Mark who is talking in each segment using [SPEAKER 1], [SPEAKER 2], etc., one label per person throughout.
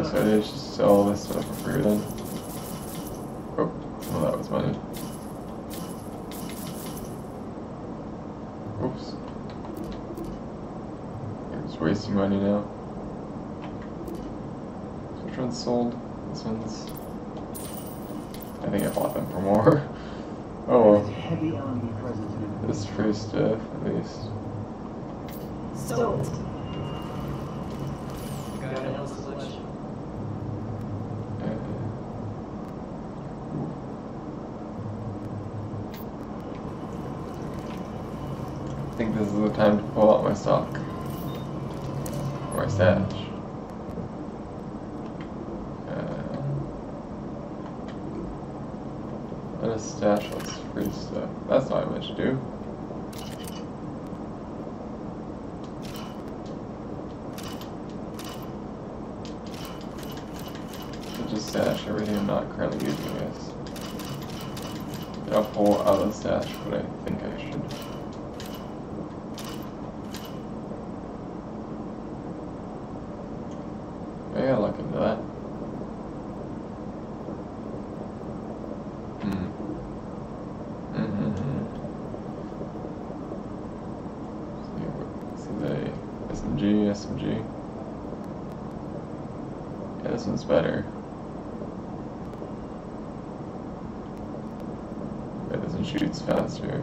[SPEAKER 1] So I just sell all this stuff for free then. Oh, well that was money. Oops. I was wasting money now. So which one's sold? This one's... I think I bought them for more. Oh well. This is free stuff, at least.
[SPEAKER 2] Sold. Got an else selection.
[SPEAKER 1] I think this is the time to pull out my stock. Or my stash. And a stash that's free stuff. That's not much to do. Just stash everything I'm not currently using, I guess. I'll pull out of the stash what I think I should. I gotta look into that. SMG. Yeah, this one's better. But this one shoots faster.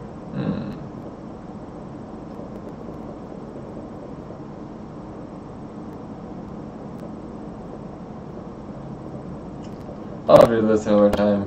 [SPEAKER 1] I'll do this another time.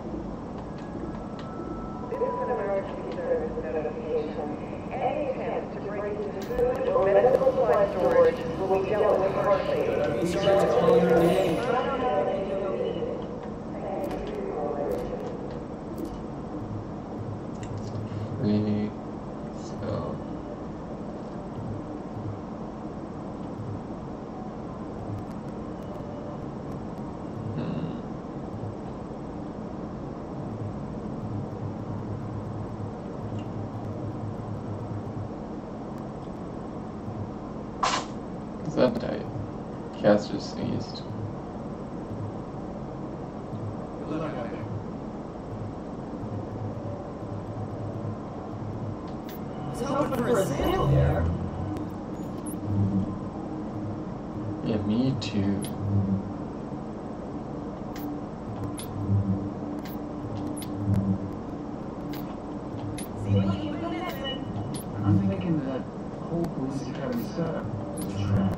[SPEAKER 1] That tight. Cats just sneezed.
[SPEAKER 2] It's hoping for a sale there.
[SPEAKER 1] Yeah, me too.
[SPEAKER 3] I'm thinking that whole police academy setup is a trap.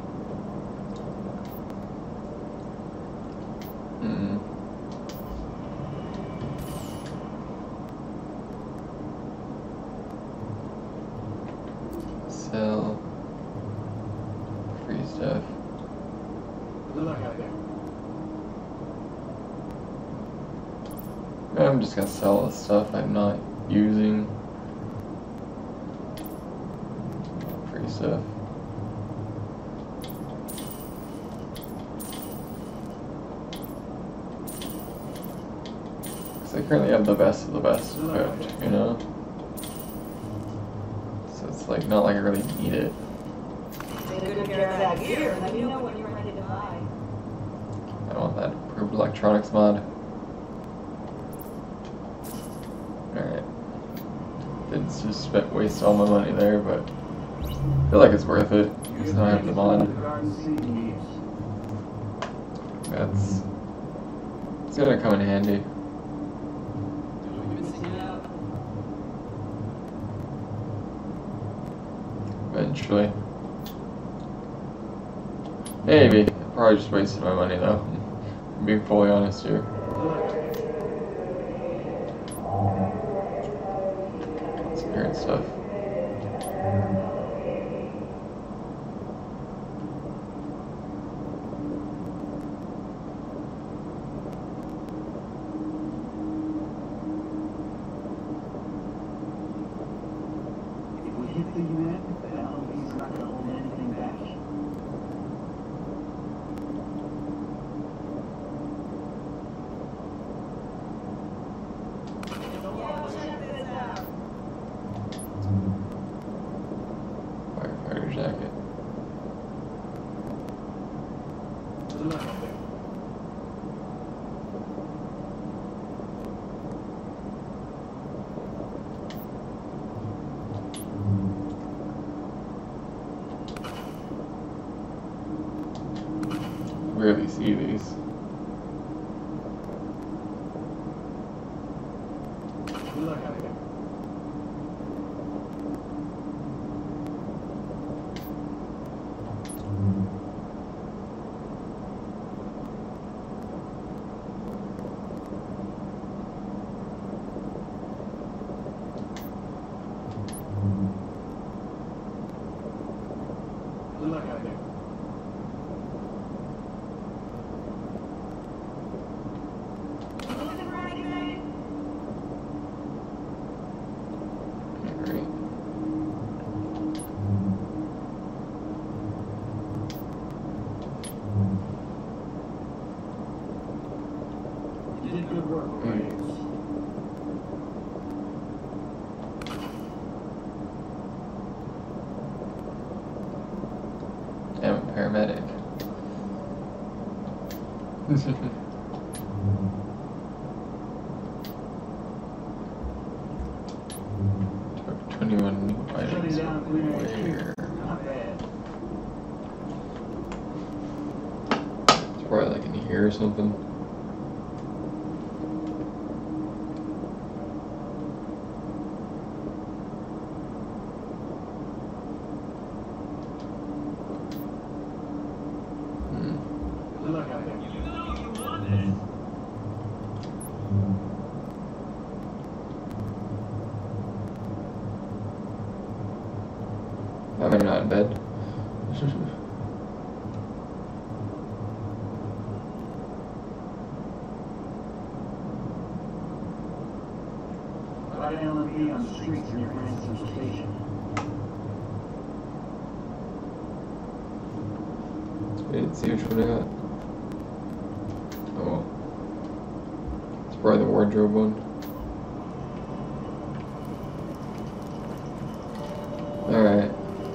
[SPEAKER 1] Sell free stuff. I'm just gonna sell the stuff I'm not using. Free stuff. Because I currently have the best of the best equipped, you know? So it's like not like I really need it.
[SPEAKER 2] Take good care of that gear. Let me know when you're ready to buy.
[SPEAKER 1] I want that improved electronics mod. Alright. Didn't just waste all my money there, but I feel like it's worth it because now I have the mod. It's gonna come in handy. Eventually. Maybe. I probably just wasted my money though. I'm being fully honest here. Some weird stuff.
[SPEAKER 3] If we hit the UN, the LOB's not gonna hold anything back.
[SPEAKER 1] Firefighter jacket.
[SPEAKER 3] Look.
[SPEAKER 1] rarely see these.
[SPEAKER 3] Good luck out there. Good luck out there.
[SPEAKER 1] Great.
[SPEAKER 3] You did good work, right?
[SPEAKER 1] I'm a paramedic. Took 21 new items.
[SPEAKER 3] Shutting down Green
[SPEAKER 1] Where?
[SPEAKER 3] HQ. Not bad.
[SPEAKER 1] It's probably like in here or something.
[SPEAKER 3] Good luck out there.
[SPEAKER 1] I'm not in bed.
[SPEAKER 3] Light LMP on the streets near Grand Central Station.
[SPEAKER 1] I didn't see which one I got. Oh. It's probably the wardrobe one. Alright.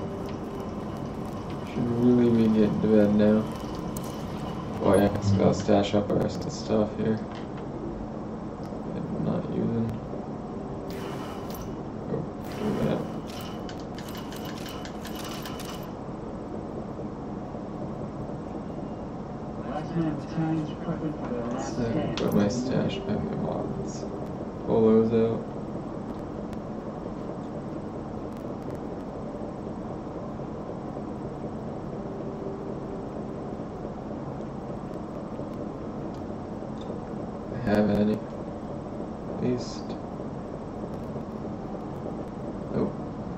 [SPEAKER 1] Should really be getting to bed now. Oh yeah, so I'll stash up the rest of the stuff here. I'm not using. Oh, look at that.
[SPEAKER 3] Last man of time's prepping for their last
[SPEAKER 1] So,
[SPEAKER 3] stand.
[SPEAKER 1] put my stash back in my wallets. Pull those out. Have any, at least. Oh.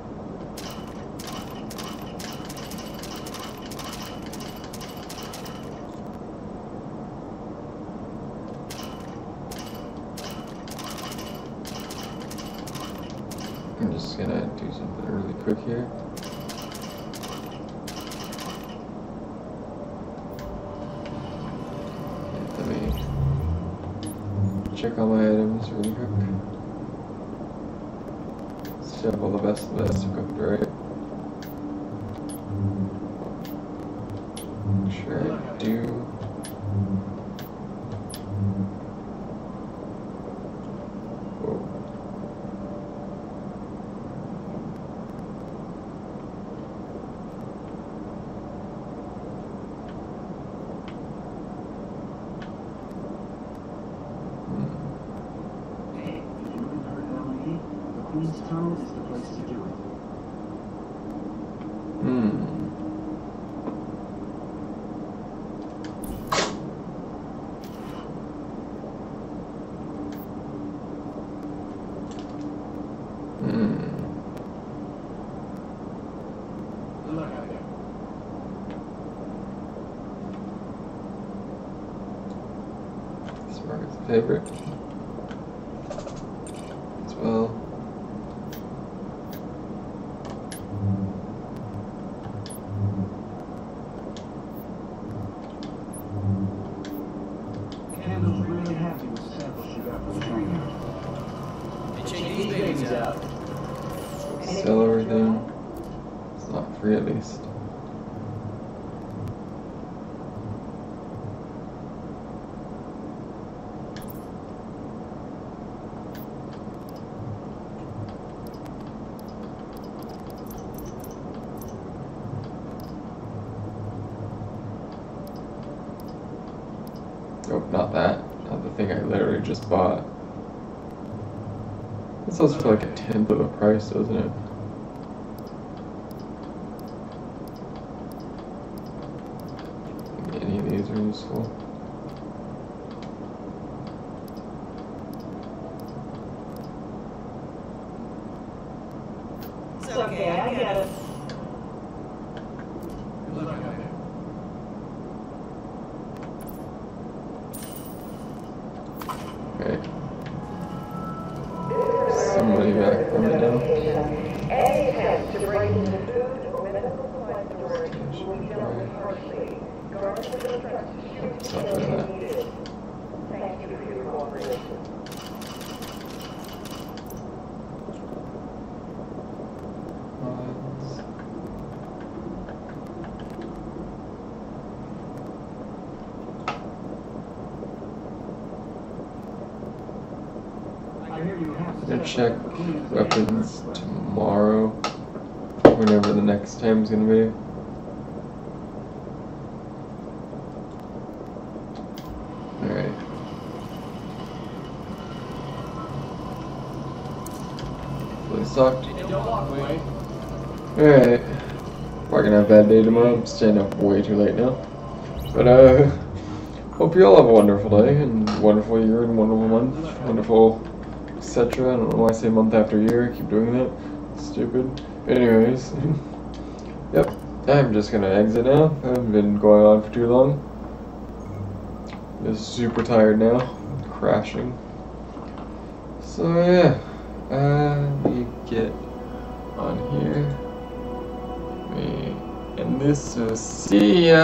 [SPEAKER 1] I'm just gonna do something really quick here. Let me check all my items really quick. Still have all the best of the best equipped, right? Make sure I do. Whoa.
[SPEAKER 3] Hey, if you haven't heard of LMP, the Queen's Tunnel is the place to do it. Good luck out there.
[SPEAKER 1] This Margaret's favorite. As well.
[SPEAKER 3] Candle's really happy with the samples she got from the train.
[SPEAKER 4] Hey, check these babies out.
[SPEAKER 1] Sell everything. It's not free at least. not that. Not the thing I literally just bought. It sells for like 1/10 of the price, doesn't it? Any of these are useful.
[SPEAKER 2] It's okay, I get it.
[SPEAKER 4] Good luck out there.
[SPEAKER 1] Okay. Somebody back from it now.
[SPEAKER 5] Any attempt to break into food or medical supply storage will be dealt with harshly. Guards will be instructed to shoot
[SPEAKER 1] Stop
[SPEAKER 5] until
[SPEAKER 1] doing
[SPEAKER 5] they
[SPEAKER 1] that.
[SPEAKER 5] need it. Thank you for your cooperation.
[SPEAKER 3] I hear you have
[SPEAKER 1] Gonna check weapons tomorrow, whenever the next time's gonna be. Alright. Fully stocked.
[SPEAKER 4] Hey, don't walk away.
[SPEAKER 1] Alright. Probably gonna have a bad day tomorrow. I'm staying up way too late now. But hope you all have a wonderful day and wonderful year and wonderful month. Wonderful etc. I don't know why I say month after year. I keep doing that. Stupid. Anyways. Yep. I'm just gonna exit now. I haven't been going on for too long. Just super tired now. Crashing. So yeah. Let me get on here. Let me end this. So see ya.